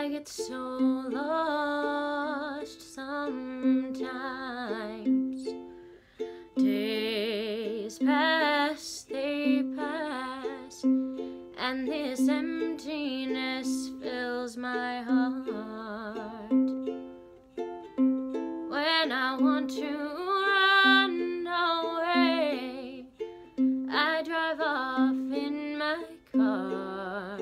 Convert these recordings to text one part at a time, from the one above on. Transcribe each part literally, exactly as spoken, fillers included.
I get so lost sometimes. Days pass, they pass, and this emptiness fills my heart. When I want to run away, I drive off in my car.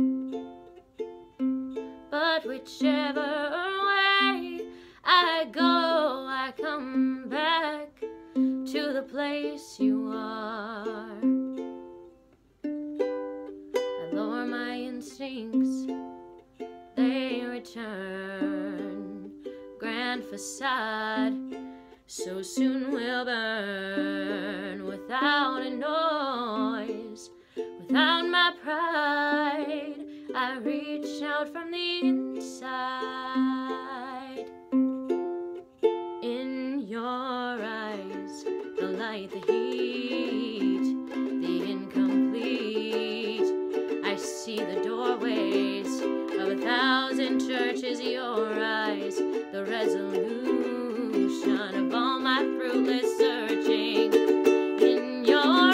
But whichever way I go, I come back to the place you are. I lower my instincts, they return. Grand facade, so soon will burn. Without a noise, without my pride, I reach out from the inside. In your eyes, the light, the heat, the incomplete. I see the doorways of a thousand churches. Your eyes, the resolution of all my fruitless searching. In your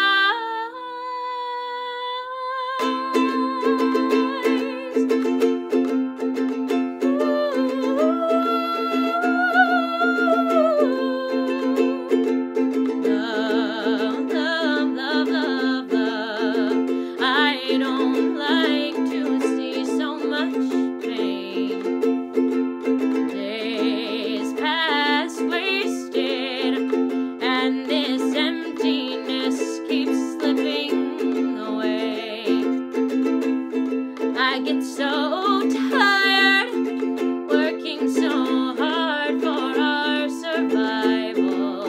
I get so tired, working so hard for our survival.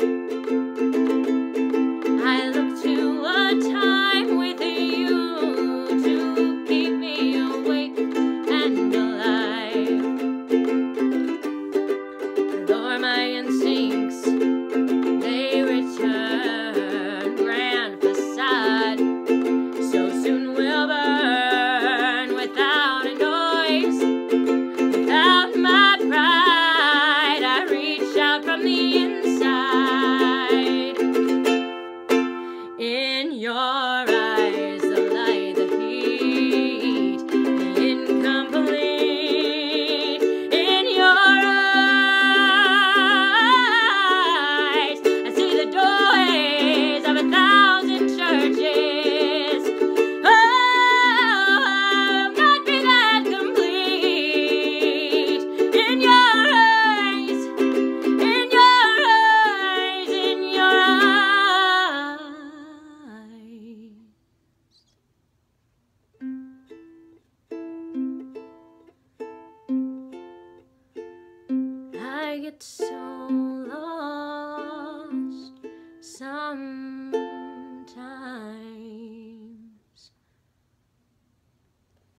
I look to a time with you to keep me awake and alive. Lower my instincts, they return. Grand facade, so soon will burn. In your eyes, the light, the heat, the incomplete. In your eyes, I see the doorways of a thousand churches. Oh, I'll not be that complete. In your eyes, in your eyes, in your eyes. I get so